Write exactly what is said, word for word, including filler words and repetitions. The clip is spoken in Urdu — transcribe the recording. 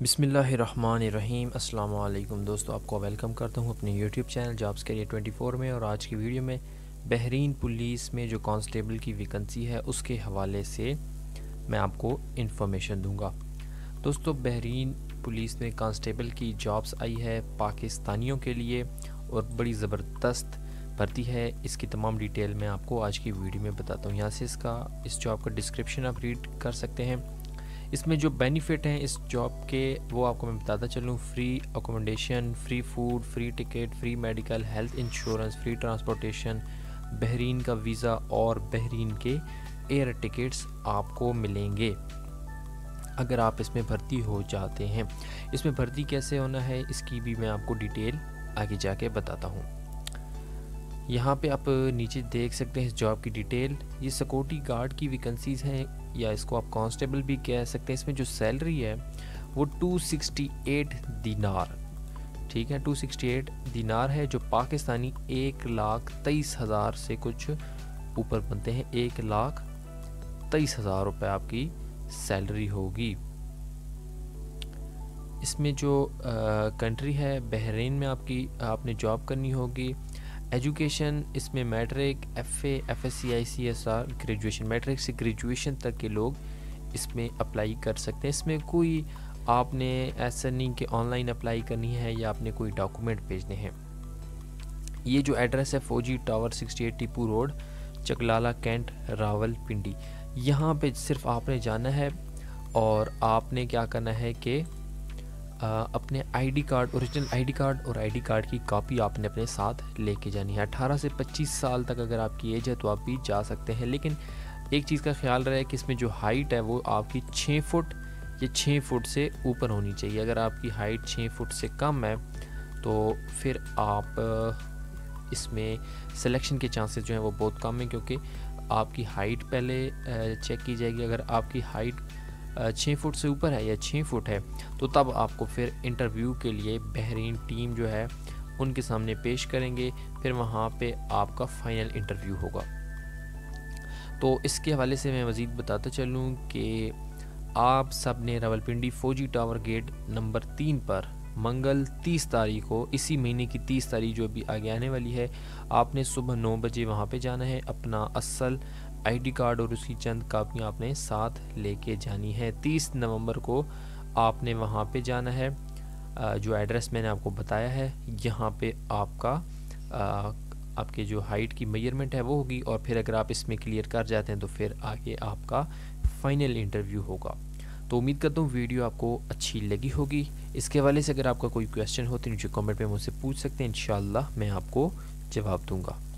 بسم اللہ الرحمن الرحیم۔ السلام علیکم دوستو، آپ کو ویلکم کرتا ہوں اپنے YouTube channel jobs career twenty four میں، اور آج کی ویڈیو میں بحرین پولیس میں جو کانسٹیبل کی ویکنسی ہے اس کے حوالے سے میں آپ کو انفارمیشن دوں گا۔ دوستو، بحرین پولیس میں کانسٹیبل کی جابس آئی ہے پاکستانیوں کے لیے اور بڑی زبردست بھرتی ہے۔ اس کی تمام ڈیٹیل میں آپ کو آج کی ویڈیو میں بتاتا ہوں۔ یہاں سے اس کا اس جاب کا ڈسکرپشن آپ ریڈ کر سکتے ہیں۔ اس میں جو بینیفٹ ہیں اس جاب کے وہ آپ کو میں بتاتا چلوں۔ Free accommodation, free food, free ticket, free medical, health insurance, free transportation, Bahrain کا ویزا اور بحرین کے ایئر ٹکٹس آپ کو ملیں گے اگر آپ اس میں بھرتی ہو جاتے ہیں۔ اس میں بھرتی کیسے ہونا ہے اس کی بھی میں آپ کو ڈیٹیل آگے جا کے بتاتا ہوں۔ یہاں پہ آپ نیچے دیکھ سکتے ہیں اس جاب کی ڈیٹیل۔ یہ سیکورٹی گارڈ کی ویکنسیز ہیں، یا اس کو آپ کانسٹیبل بھی کہہ سکتے ہیں۔ اس میں جو سیلری ہے وہ ٹو سکسٹی ایٹ دینار، ٹھیک ہے، ٹو سکسٹی ایٹ دینار ہے، جو پاکستانی ایک لاکھ تیئیس ہزار سے کچھ اوپر بنتے ہیں۔ ایک لاکھ تیئیس ہزار روپے آپ کی سیلری ہوگی۔ اس میں جو کنٹری ہے بحرین میں آپ کی آپ نے جاب کرنی ہوگی۔ ایجوکیشن اس میں matric, F A, F S C I C S R, graduation, matric سے گریجویشن تک کے لوگ اس میں اپلائی کر سکتے ہیں۔ اس میں کوئی آپ نے ایسا نہیں کہ آن لائن اپلائی کرنی ہے یا آپ نے کوئی ڈاکومنٹ بھیجنے ہیں۔ یہ جو ایڈریس ہے Fauji tower sixty eight Tipu road, Chaklala cantt, Rawalpindi, یہاں پہ صرف آپ نے جانا ہے اور آپ نے کیا کرنا ہے کہ اپنے I D card, original I D card اور آئی ڈی کارڈ کی کاپی آپ نے اپنے ساتھ لے کے جانی ہے۔ اٹھارہ سے پچیس سال تک اگر آپ کی ایج ہے تو آپ بھی جا سکتے ہیں، لیکن ایک چیز کا خیال رہے کہ اس میں جو ہائٹ ہے وہ آپ کی چھ فٹ یا چھ فٹ سے اوپر ہونی چاہیے۔ اگر آپ کی ہائٹ چھ فٹ سے کم ہے تو پھر آپ اس میں سلیکشن کے چانسز جو ہیں وہ بہت کم ہیں، کیونکہ آپ کی ہائٹ پہلے چیک کی جائے گی۔ اگر آپ کی ہائٹ چھ فٹ سے اوپر ہے یا چھ فٹ ہے تو تب آپ کو پھر انٹرویو کے لیے بحرین ٹیم جو ہے ان کے سامنے پیش کریں گے، پھر وہاں پہ آپ کا فائنل انٹرویو ہوگا۔ تو اس کے حوالے سے میں مزید بتاتا چلوں کہ آپ سب نے راولپنڈی فوجی ٹاور گیٹ نمبر تین پر منگل تیس تاریخ کو، اسی مہینے کی تیس تاریخ جو ابھی آگے آنے والی ہے، آپ نے صبح نو بجے وہاں پہ جانا ہے۔ اپنا اصل آئی ڈی کارڈ اور اس کی چند کاپیاں آپ نے ساتھ لے کے جانی ہے۔ تیس نومبر کو آپ نے وہاں پہ جانا ہے، جو ایڈریس میں نے آپ کو بتایا ہے یہاں پہ آپ کا آپ کے جو ہائٹ کی میجرمنٹ ہے وہ ہوگی، اور پھر اگر آپ اس میں کلیئر کر جاتے ہیں تو پھر آگے آپ کا فائنل انٹرویو ہوگا۔ تو امید کرتا ہوں ویڈیو آپ کو اچھی لگی ہوگی۔ اس کے حوالے سے اگر آپ کا کوئی کویسچن ہو تو نیچے کامنٹ میں مجھ سے پوچھ سکتے ہیں، انشاءاللہ میں آپ کو جواب دوں گا۔